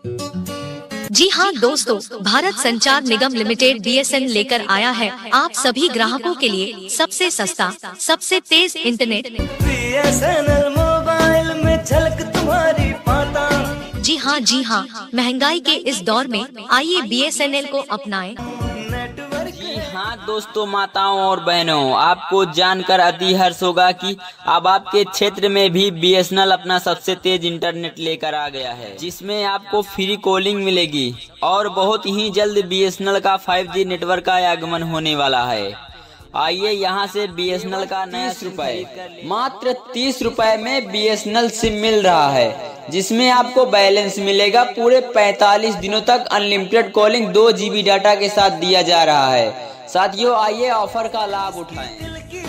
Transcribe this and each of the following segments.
जी हाँ दोस्तों, भारत संचार निगम लिमिटेड BSNL लेकर आया है आप सभी ग्राहकों के लिए सबसे सस्ता, सबसे तेज इंटरनेट। BSNL मोबाइल में झलक तुम्हारी पाता। जी हाँ, महंगाई के इस दौर में आइए BSNL को अपनाएं। जी हाँ दोस्तों, माताओं और बहनों, आपको जानकर अति हर्ष होगा कि अब आपके क्षेत्र में भी BSNL अपना सबसे तेज इंटरनेट लेकर आ गया है, जिसमें आपको फ्री कॉलिंग मिलेगी और बहुत ही जल्द BSNL का 5G नेटवर्क का आगमन होने वाला है। आइए यहाँ से BSNL का नया रुपए मात्र 30 रुपए में BSNL सिम मिल रहा है, जिसमें आपको बैलेंस मिलेगा पूरे 45 दिनों तक। अनलिमिटेड कॉलिंग 2 GB डाटा के साथ दिया जा रहा है। साथियों, आइए ऑफर का लाभ उठाएं।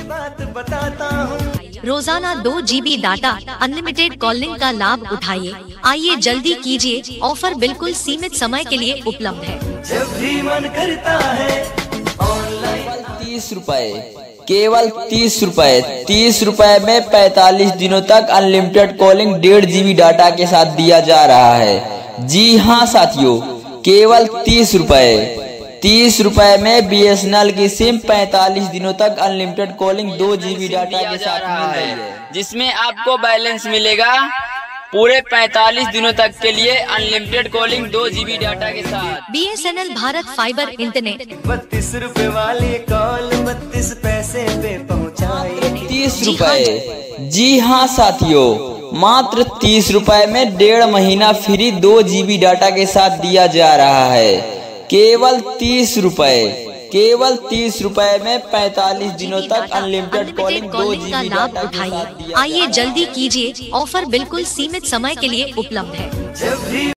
रोजाना 2 GB डाटा अनलिमिटेड कॉलिंग का लाभ उठाइए। आइए जल्दी कीजिए, ऑफर बिल्कुल सीमित समय के लिए उपलब्ध है। जब भी मन करता है ऑनलाइन 30 रुपए, केवल 30 रुपए। 30 रुपए में 45 दिनों तक अनलिमिटेड कॉलिंग 1.5 GB डाटा के साथ दिया जा रहा है। जी हाँ साथियों, केवल 30 रुपए। 30 रुपए में BSNL की सिम 45 दिनों तक अनलिमिटेड कॉलिंग 2 GB डाटा के साथ मिल रही है, जिसमें आपको बैलेंस मिलेगा पूरे 45 दिनों तक के लिए। अनलिमिटेड कॉलिंग 2 GB डाटा के साथ। BSNL Bharat fibre internet. 32 रुपए वाली कॉल 32 पैसे पे पहुँचाए। 30 रुपए। जी हाँ साथियों, मात्र 30 रुपए में 1.5 महीना फ्री 2 GB डाटा के साथ दिया जा रहा है। केवल 30 रुपए। केवल 30 रुपए में 45 दिनों तक अनलिमिटेड कॉलिंग 2 GB डाटा के साथ। आइए जल्दी कीजिए, ऑफर बिल्कुल सीमित समय के लिए उपलब्ध है। जब भी